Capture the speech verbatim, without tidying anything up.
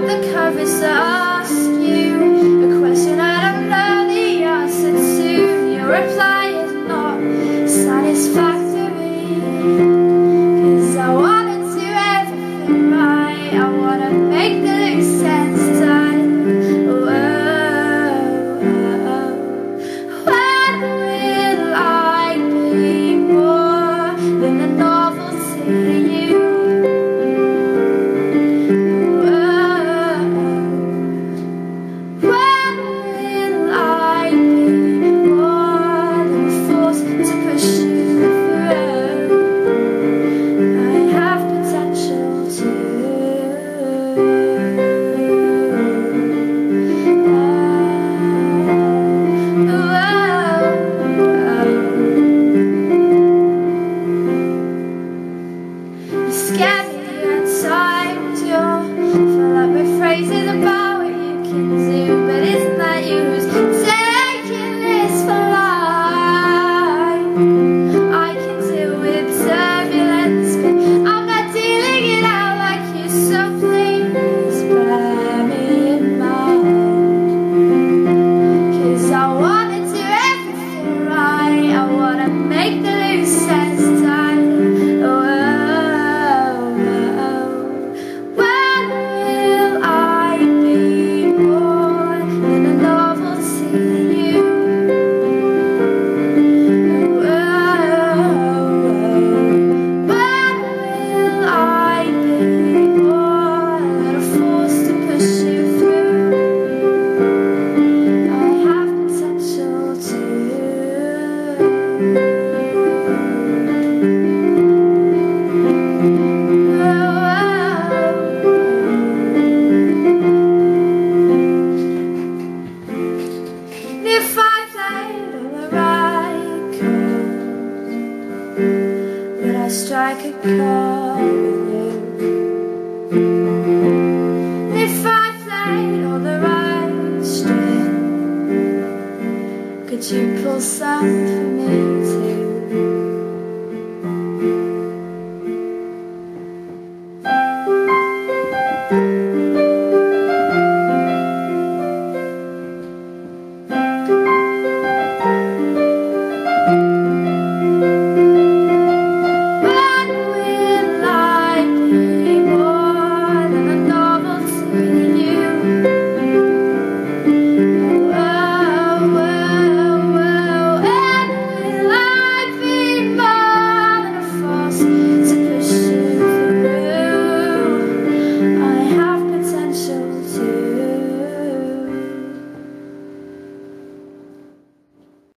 the courage to ask you a question I don't know the answer to. Your reply is not satisfactory, 'cause I wanna do everything right. I wanna make the loose ends tight. Whoa, whoa. When will I be more than a novelty to you? Scared me at times, you're full up with phrases about what you can do, but isn't that you who's taking this for life? I can deal with turbulence, but I'm not dealing it out like you, so please bear me in mind, 'cause I wanna do everything right. I wanna make the loose ends tight. If I played all the right chords, would I strike a chord with you? If I played all the right strings, could you pull something?